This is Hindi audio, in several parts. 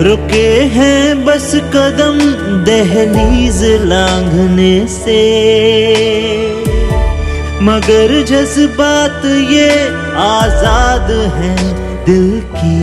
रुके हैं बस कदम दहलीज लांघने से, मगर जज्बात ये आजाद हैं दिल की।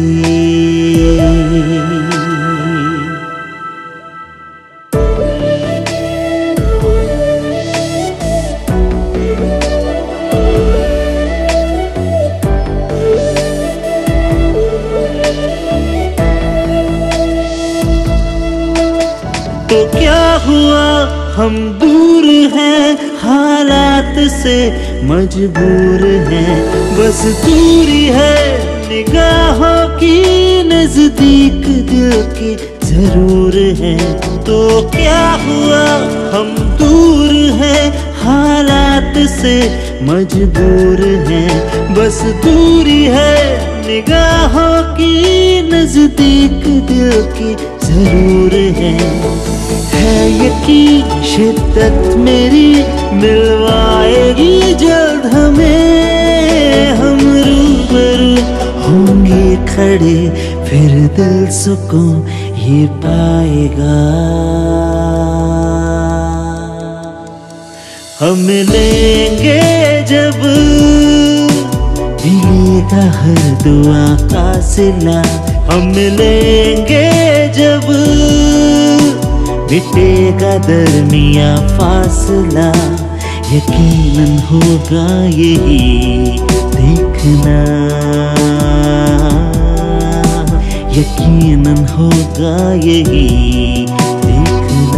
तो क्या हुआ हम दूर हैं हालात से मजबूर हैं, बस दूरी है निगाहों की नजदीक दिल की जरूर है। तो क्या हुआ हम दूर हैं हालात से मजबूर हैं, बस दूरी है निगाहों की नजदीक दिल की जरूर है यकीन शिद्दत मेरी मिलवाएगी जल्द हमें, हम रूबरू होंगे खड़े फिर दिल सुकून ये पाएगा। हम मिलेंगे जब मिलेगा हर दुआ का सिला, हम मिलेंगे जब मिटेगा दरमिया फासला, यकीनन होगा यही देखना, यकीनन होगा यही देखना।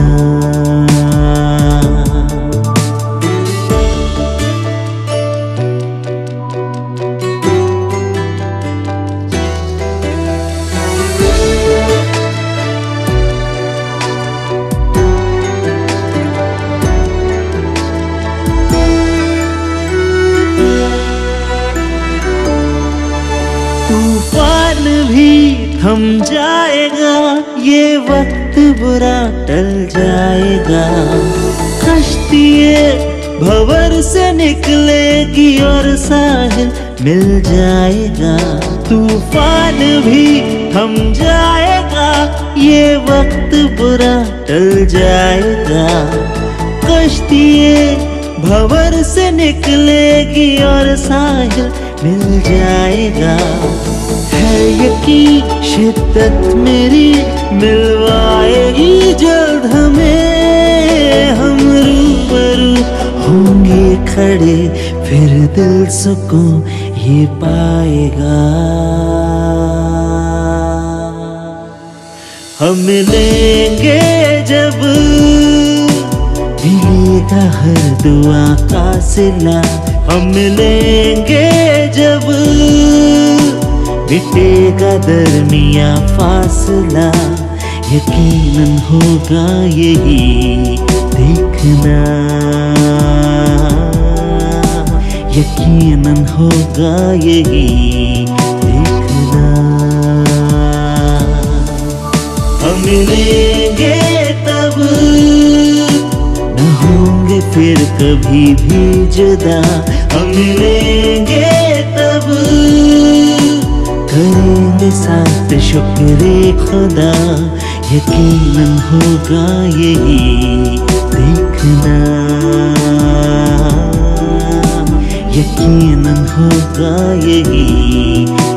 तूफान भी थम जाएगा, ये वक्त बुरा टल जाएगा, कश्ती भंवर से निकलेगी और साहिल मिल जाएगा। तूफान भी थम जाएगा, ये वक्त बुरा टल जाएगा, कश्ती भंवर से निकलेगी और साहिल मिल जाएगा। है यकीन शिद्दत मेरी मिलवाएगी जल्द हमें, हम रूबरू होंगे खड़े फिर दिल सुकून ये पाएगा। हम मिलेंगे जब मिलेगा हर दुआ का सिला, हम मिलेंगे जब मिटेगा दरमिया फासला, यकीनन होगा यही देखना, यकीनन होगा यही देखना। हम मिलेंगे तब न होंगे फिर कभी भी जुदा, हम मिलेंगे तब करेंगे साथ शुक्रे खुदा, यकीनन होगा यही देखना, यकीनन होगा यही